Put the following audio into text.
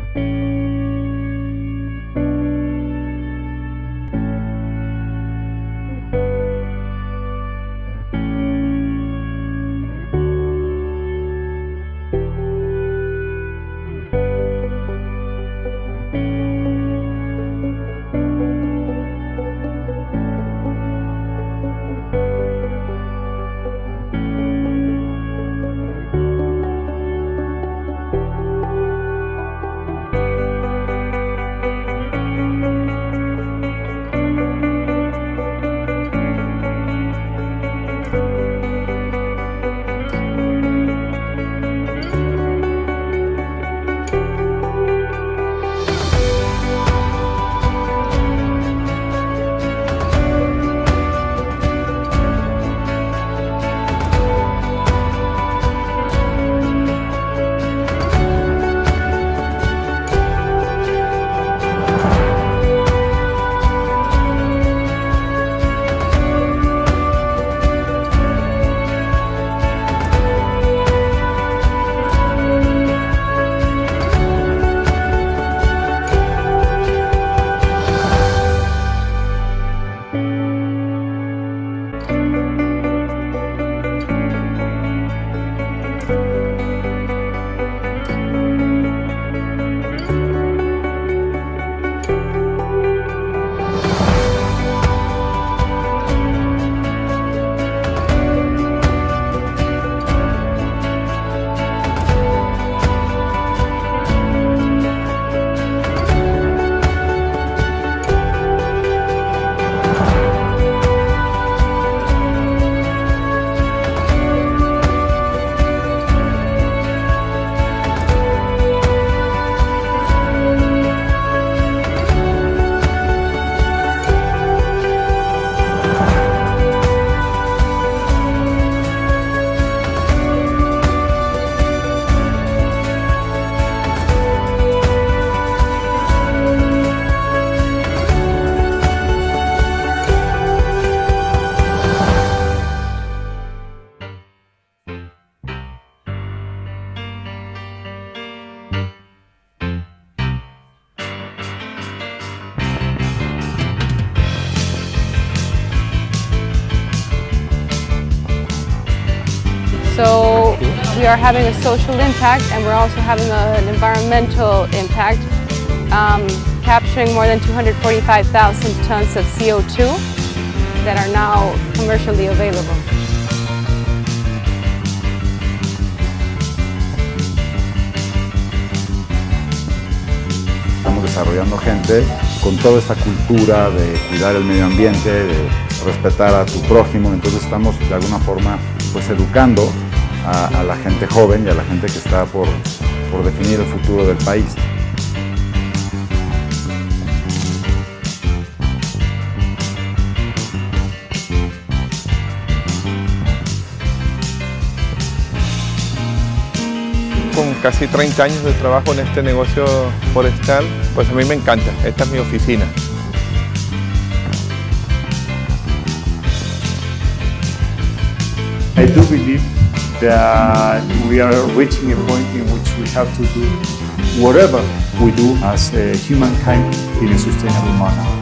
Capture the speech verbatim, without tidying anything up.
So we are having a social impact, and we're also having a, an environmental impact, um, capturing more than two hundred forty-five thousand tons of C O two that are now commercially available. Estamos desarrollando gente con toda esta cultura de cuidar el medio ambiente, de respetar a tu prójimo, entonces estamos de alguna forma pues educando a, a la gente joven y a la gente que está por, por definir el futuro del país. Con casi treinta años de trabajo en este negocio forestal, pues a mí me encanta. Esta es mi oficina. I do believe that we are reaching a point in which we have to do whatever we do as a humankind in a sustainable manner.